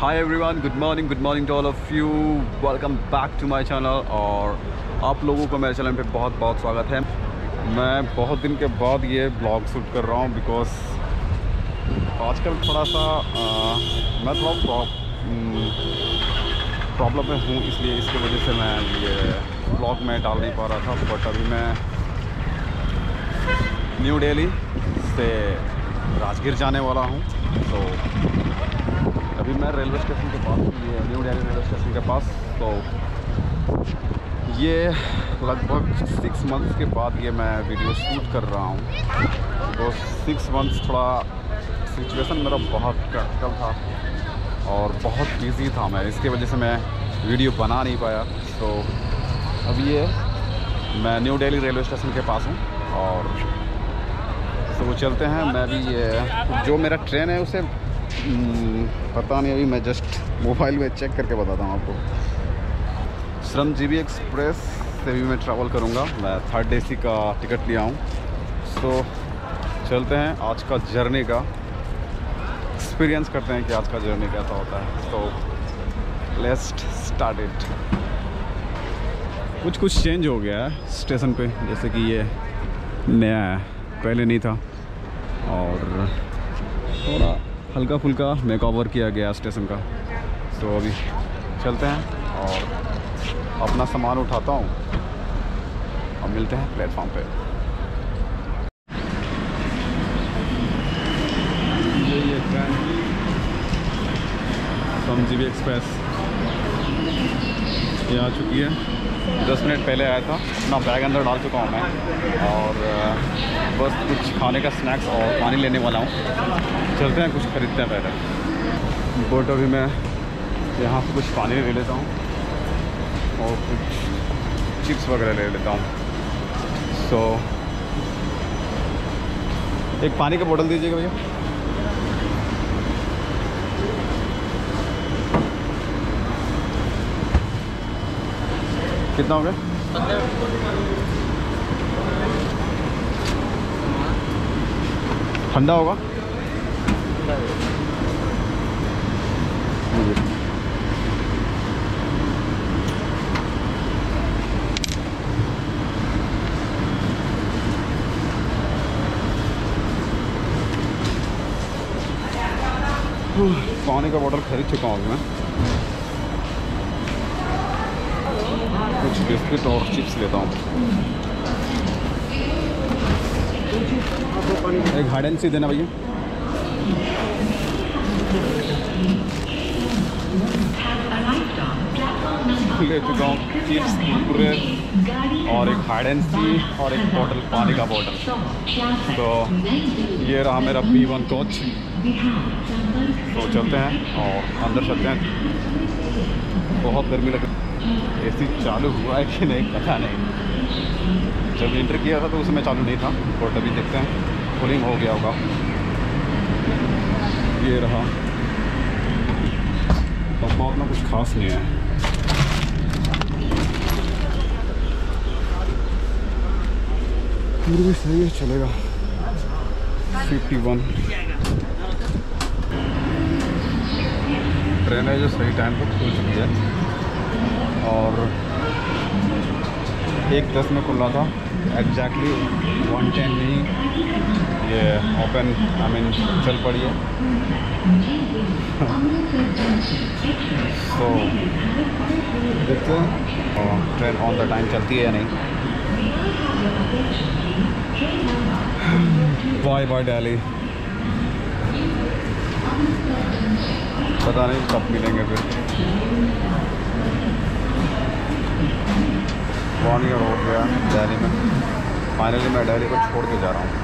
Hi everyone, good morning to all of you. Welcome back to my channel. और आप लोगों को मेरे चैनल पे बहुत बहुत स्वागत है। मैं बहुत दिन के बाद ये ब्लॉग शूट कर रहा हूँ बिकॉज आजकल थोड़ा सा मैं थोड़ा प्रॉब्लम में हूँ, इसलिए इसकी वजह से मैं ये ब्लॉग में डाल नहीं पा रहा था। बट अभी मैं न्यू दिल्ली से राजगीर जाने वाला हूँ। तो अभी मैं रेलवे स्टेशन के पास हूँ, ये न्यू दिल्ली रेलवे स्टेशन के पास। तो ये लगभग 6 मंथ्स के बाद ये मैं वीडियो शूट कर रहा हूँ। तो 6 मंथ्स थोड़ा सिचुएशन मेरा बहुत क्रिटिकल था और बहुत बिजी था मैं, इसकी वजह से मैं वीडियो बना नहीं पाया। तो अभी ये मैं न्यू दिल्ली रेलवे स्टेशन के पास हूँ और तो वो चलते हैं। मैं भी ये जो मेरा ट्रेन है उसे पता नहीं, अभी मैं जस्ट मोबाइल में चेक करके बताता हूँ आपको। श्रमजीवी एक्सप्रेस से भी मैं ट्रैवल करूँगा। मैं 3rd AC का टिकट लिया हूँ। तो चलते हैं, आज का जर्नी का एक्सपीरियंस करते हैं कि आज का जर्नी कैसा होता है। तो लेट्स स्टार्ट इट। कुछ चेंज हो गया है स्टेशन पे, जैसे कि ये नया है, पहले नहीं था। और थोड़ा हल्का फुल्का मेकओवर किया गया स्टेशन का। तो अभी चलते हैं और अपना सामान उठाता हूँ और मिलते हैं प्लेटफॉर्म पे। ये ट्रेन श्रमजीवी एक्सप्रेस ये आ चुकी है। 10 मिनट पहले आया था। अपना बैग अंदर डाल चुका हूँ मैं और बस कुछ खाने का स्नैक्स और पानी लेने वाला हूँ। चलते हैं, कुछ खरीदते हैं पहले। बट अभी मैं यहाँ से कुछ पानी ले लेता हूँ और कुछ चिप्स वगैरह ले लेता हूँ। सो एक पानी का बोतल दीजिएगा भैया। कितना हो गया? ठंडा होगा? पानी का बोतल खरीद चुका हूँ मैं। कुछ बिस्किट और चिप्स लेता हूँ। एक हाइड एंड सी देना भैया। ले चुका हूँ चिप्स, कुरकुरे और एक हाइड एंड सी और एक बोतल पानी का बोतल। तो ये रहा मेरा B1 कोच। तो चलते हैं और अंदर चलते हैं। बहुत गर्मी लग रही। AC चालू हुआ है कि नहीं पता नहीं। जब इंटर किया था तो उसमें चालू नहीं था, बट अभी देखते हैं कूलिंग हो गया होगा। ये रहा, डब्बा उतना कुछ खास नहीं है। फिर भी सही है, चलेगा। 51 ट्रेन है जो सही टाइम पर खुल चुकी है और 1:10 में खुला था। एग्जैक्टली 1:10 में ही ये ओपन चल पड़ी है। तो देखते हैं ट्रेन ऑन द टाइम चलती है या नहीं। Bye bye Delhi. पता नहीं कब मिलेंगे फिर। 1 ईयर हो गया दिल्ली में। फाइनली मैं दिल्ली को छोड़ के जा रहा हूँ।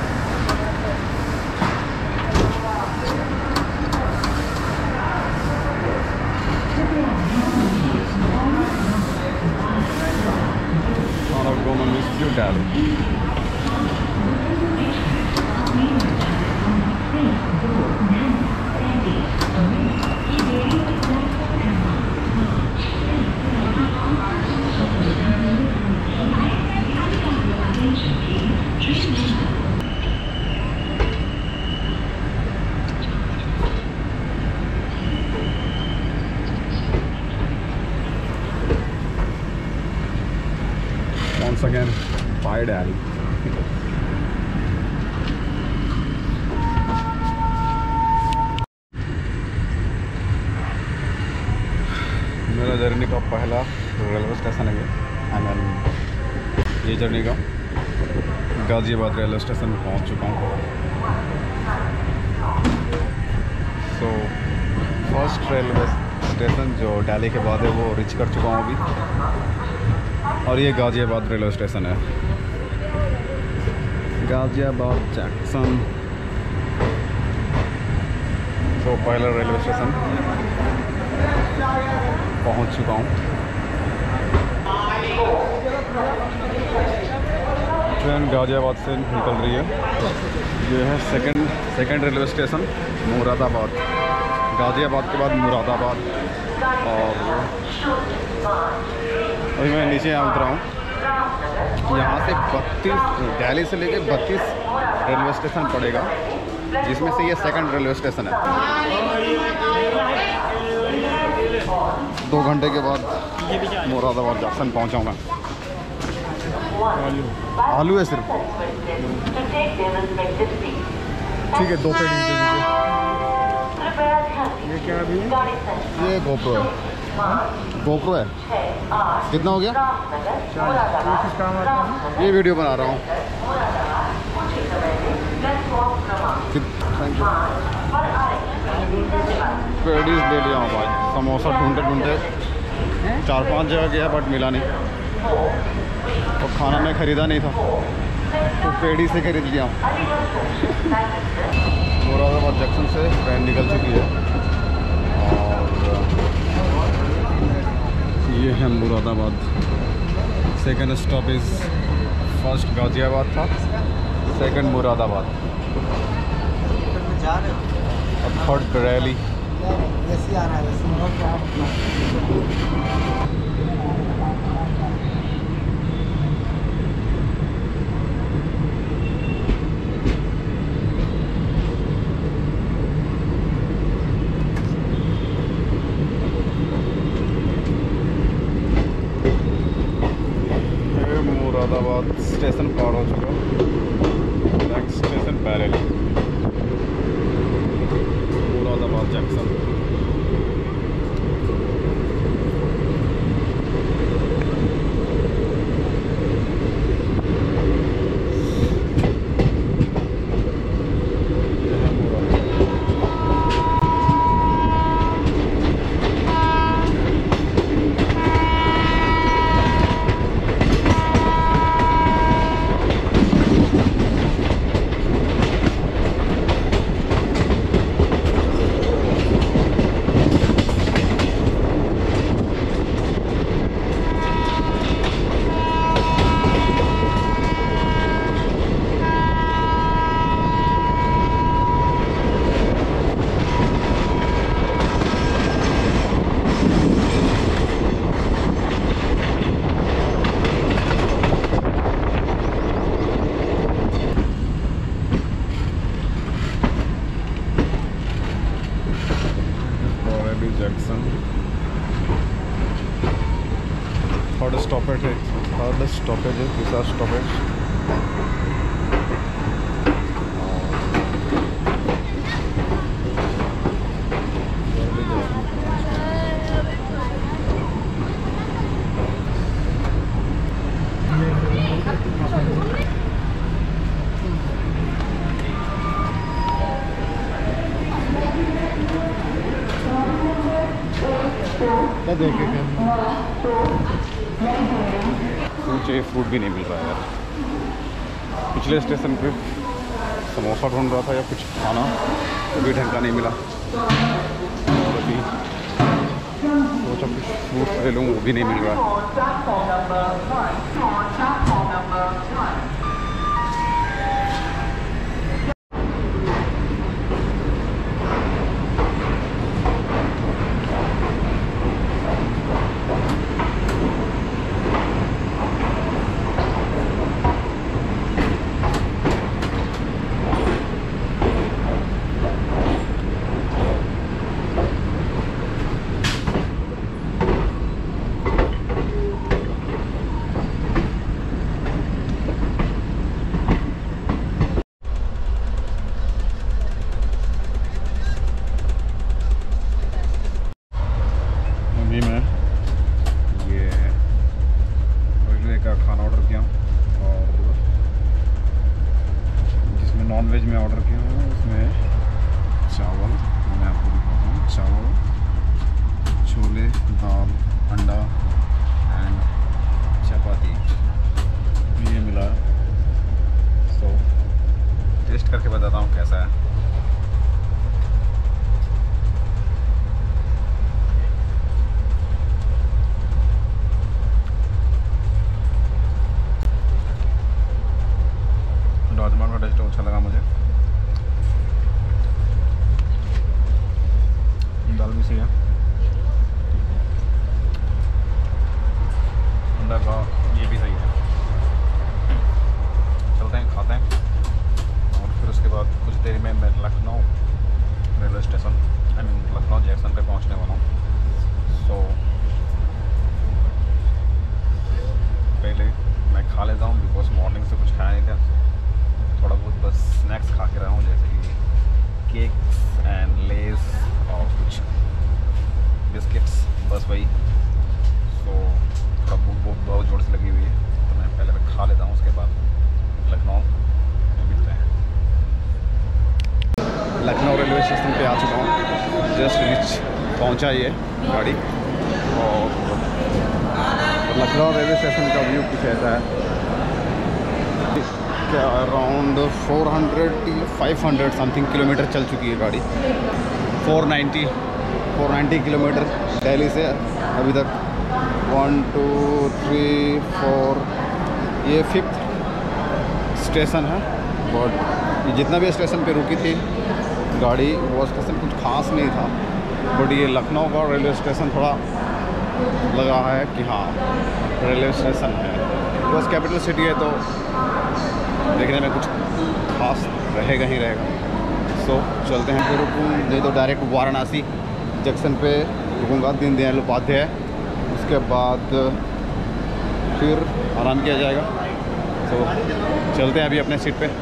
I'm gonna miss you, Delhi. once again, bye Delhi. मेरा जर्नी का पहला रेलवे स्टेशन है आई मीन ये जर्नी का गाज़ियाबाद रेलवे स्टेशन में पहुंच चुका हूँ। सो फर्स्ट रेलवे स्टेशन जो दिल्ली के बाद है वो रीच कर चुका हूँ अभी, और ये गाज़ियाबाद रेलवे स्टेशन है, गाज़ियाबाद जंक्शन। तो पहला रेलवे स्टेशन पहुंच चुका हूँ। ट्रेन गाज़ियाबाद से निकल रही है। ये है second railway station Moradabad, Ghaziabad के बाद मुरादाबाद। और अभी मैं नीचे यहाँ उतरा हूँ। यहाँ से 32 दिल्ली से लेके 32 रेलवे स्टेशन पड़ेगा, जिसमें से ये सेकंड रेलवे स्टेशन है। 2 घंटे के बाद मुरादाबाद जंक्शन पहुँचाऊँगा। आलू है सिर्फ, ठीक है 2 पेड़ दे दीजिए। ये क्या अभी? ये गोप्रो है, गोप्रो है। कितना हो गया? ये वीडियो बना रहा हूँ। Thank you. पेडीज ले लिया हूँ भाई, समोसा ढूंढते 4-5 जगह गया बट मिला नहीं, और खाना मैं ख़रीदा नहीं था तो पेड़ी से खरीद लिया हूँ। मुरादाबाद जंक्शन से ट्रेन निकल चुकी है और ये है Moradabad. Second stoppage first Ghaziabad था, सेकंड मुरादाबाद और थर्ड बरेली। मुरादाबाद स्टेशन पार हो चुका, next station Bareilly, Moradabad junction. Junction third stoppage है, दूसरा स्टॉपेज। मुझे फ्रूट भी नहीं मिल रहा है यार। पिछले स्टेशन पे समोसा ढूंढ रहा था या कुछ खाना, वो भी ढंग का नहीं मिला, और अभी सोचा कुछ फ्रूट ले लूँ, वो भी नहीं मिल रहा है। अंडा एंड चपाती ये मिला। सो टेस्ट करके बताता हूँ कैसा है। राजमा का टेस्ट अच्छा लगा मुझे। दाल भी सही है। अंडा का ये भी सही है। चलते हैं खाते हैं और फिर उसके बाद कुछ देर में मैं Lucknow railway station Lucknow junction पे पहुंचने वाला हूँ। सो पहले मैं खा लेता हूँ बिकॉज मॉर्निंग से कुछ खाया नहीं था। थोड़ा बहुत बस स्नैक्स खा के रहा हूँ जैसे कि केक्स एंड लेस और कुछ बिस्किट्स, बस वही। सो थोड़ा भूख बहुत जोर से लगी हुई है तो मैं पहले खा लेता हूँ, उसके बाद लखनऊ में मिलते हैं। लखनऊ रेलवे स्टेशन पे आ चुका हूँ। जस्ट रीच पहुँचा ये गाड़ी और लखनऊ रेलवे स्टेशन का व्यू कुछ ऐसा है। क्या अराउंड 400 समथिंग किलोमीटर चल चुकी है गाड़ी। 490 किलोमीटर दिल्ली से अभी तक। 1 2 3 4 ये 5th स्टेशन है। बट जितना भी स्टेशन पे रुकी थी गाड़ी वो स्टेशन कुछ खास नहीं था। बट ये लखनऊ का रेलवे स्टेशन थोड़ा लगा है कि हाँ रेलवे स्टेशन है। बस कैपिटल सिटी है तो देखने में कुछ खास रहेगा ही रहेगा। सो चलते हैं। फिर रुकूँ नहीं तो डायरेक्ट वाराणसी जंक्शन पे रुकूँगा, दीनदयाल उपाध्याय। उसके बाद फिर आराम किया जाएगा। तो चलते हैं अभी अपने सीट पे।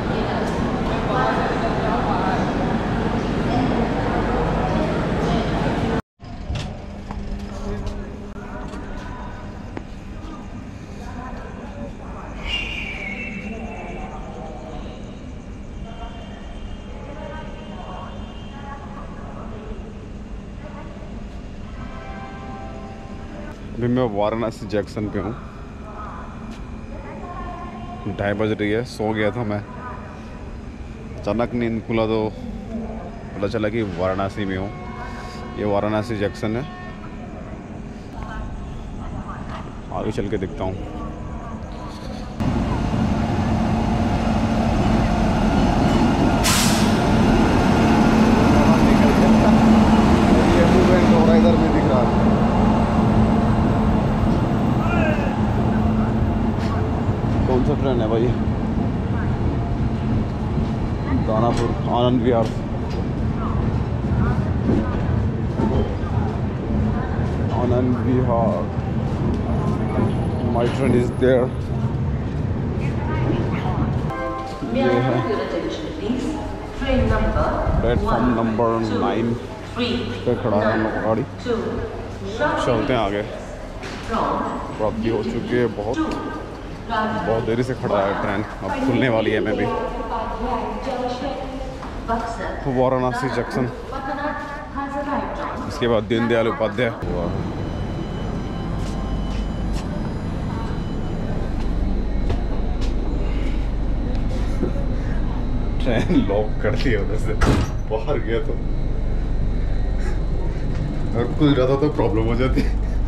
अभी मैं वाराणसी जंक्शन पे हूँ। 2:30 बज रही है। सो गया था मैं, अचानक नींद खुला तो पता चला कि वाराणसी में हूँ। ये वाराणसी जंक्शन है। आगे चल के दिखता हूँ। इधर भी दिख रहा है। कौन सा ट्रेन है भाई? Danapur Anand Vihar. Anand Vihar. My train is there. ये है प्लेटफॉर्म नंबर 9 पे खड़ा है हम लोग का गाड़ी। चलते हैं आगे। प्राप्ति हो चुकी है। बहुत देरी से खड़ा है ट्रेन। अब खुलने वाली है। मैं भी वाराणसी जंक्शन, इसके बाद दीनदयाल उपाध्याय। ट्रेन लॉक कर दिया उधर से बाहर गया तो अगर खुल जाता तो प्रॉब्लम हो जाती।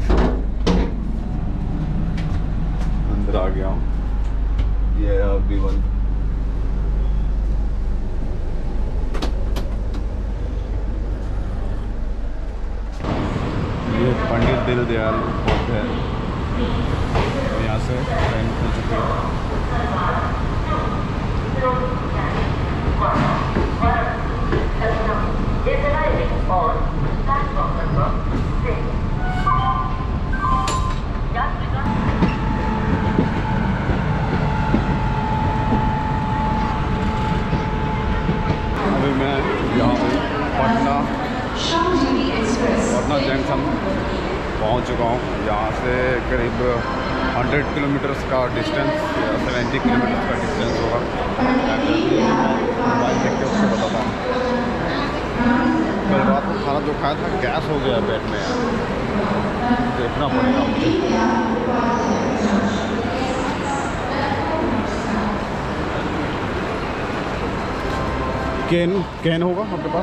अंदर आ गया हूँ। ये अभी बंद। ये पंडित दीनदयाल उपाध्याय। यहाँ से ट्रेन खुल चुकी है। अभी मैं यहाँ पटना जंक्शन पहुँच चुका हूँ। यहाँ से करीब 100 किलोमीटर्स का डिस्टेंस या 70 किलोमीटर्स का डिस्टेंस होगा। मोबाइल देख के उसको बताता हूँ। कल रात को खाना जो खाया था गैस हो गया पेट में यार। देखना पड़ेगा मुझे। कैन होगा आपके पास?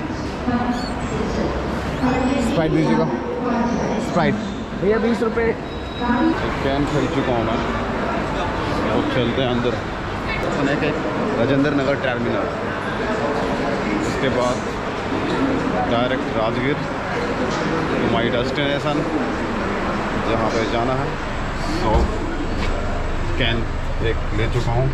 स्प्राइट दीजिएगा। स्प्राइट भैया 20 रुपये। कैन खरीद चुका हूँ मैं। तो चलते हैं अंदर, राजेंद्र नगर टर्मिनल। उसके बाद direct Rajgir to my destination जहाँ पे जाना है। तो कैन एक ले चुका हूँ।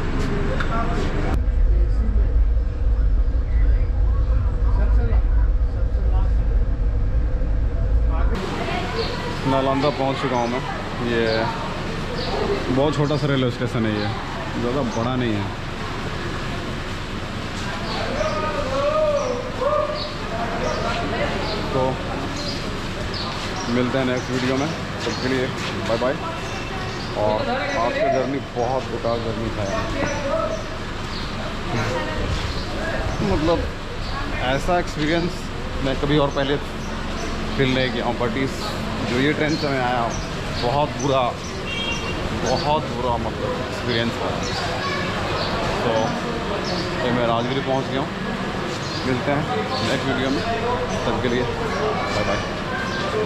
नालंदा पहुँच चुका हूँ मैं। ये बहुत छोटा सा रेलवे स्टेशन है, ये ज़्यादा बड़ा नहीं है। तो मिलते हैं नेक्स्ट वीडियो में, सबके लिए बाय बाय। और आज का जर्नी बहुत बेकार जर्नी था यार। मतलब ऐसा एक्सपीरियंस मैं कभी और पहले फील नहीं किया हूँ, बट इस जो ये ट्रेन से मैं आया हूँ बहुत बुरा मतलब एक्सपीरियंस था। तो ये मैं राजगीर पहुँच गया हूँ। मिलते हैं नेक्स्ट वीडियो में, सबके लिए बाय बाय।